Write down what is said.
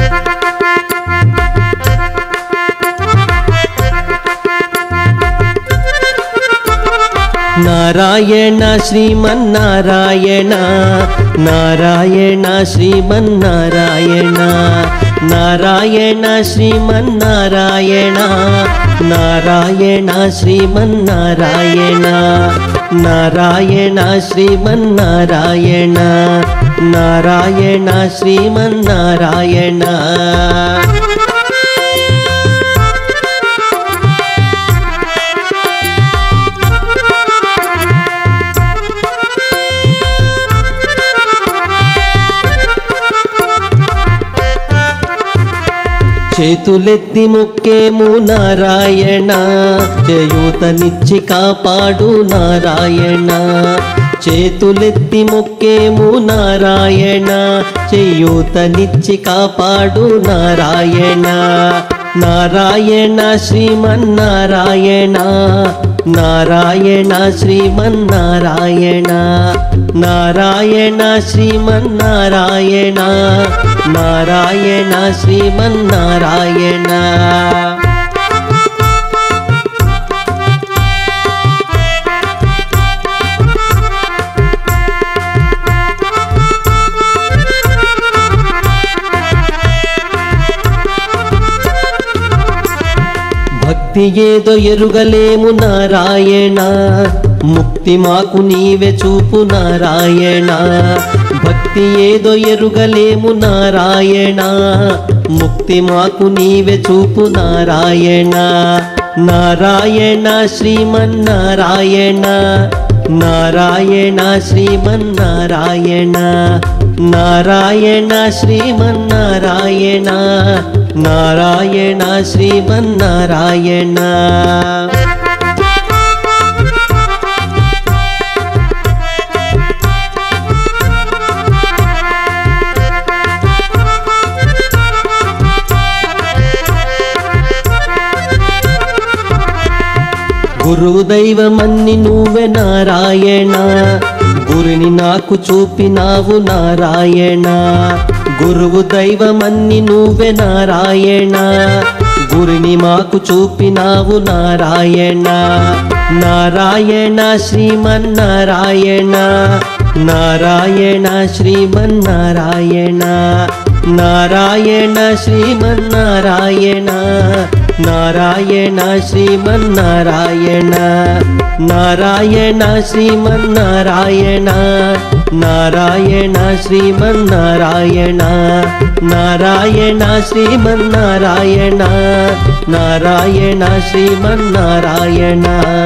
नारायण श्रीमन्नारायण नारायण श्रीमन्नारायण नारायण श्रीमन्नारायण नारायण श्रीमन्नारायण नारायण श्रीमन्नारायण नारायण श्रीमन्नारायण చేతులెత్తి మొక్కేము నారాయణ చేయూతనిచ్చి కాపాడు నారాయణ చేతులెత్తి మొక్కేము నారాయణ చేయూతనిచ్చి కాపాడు నారాయణ నారాయణ శ్రీమన్నారాయణ నారాయణ శ్రీమన్నారాయణ నారాయణ శ్రీమన్నారాయణ నారాయణ శ్రీమన్నారాయణ భక్తి ఏదో ఎరుగలేము నారాయణ ముక్తి మాకు నీవే చూపు నారాయణ భక్తి ఏదో ఎరుగలేము నారాయణ ముక్తి మాకు నీవే చూపు నారాయణ నారాయణ శ్రీమన్నారాయణ నారాయణ శ్రీమన్నారాయణ నారాయణ శ్రీమన్నారాయణ నారాయణ శ్రీమన్నారాయణ గురువు దైవమన్ని నువ్వే నారాయణ గురుని నాకు చూపినావు నారాయణ గురువు దైవమన్ని నువ్వే నారాయణ గురుని మాకు చూపినావు నారాయణ నారాయణ శ్రీమన్నారాయణ నారాయణ శ్రీమన్నారాయణ నారాయణ శ్రీమన్నారాయణ నారాయణ శ్రీమన్నారాయణ నారాయణ శ్రీమన్నారాయణ నారాయణ శ్రీమన్నారాయణ నారాయణ శ్రీమన్నారాయణ నారాయణ శ్రీమన్నారాయణ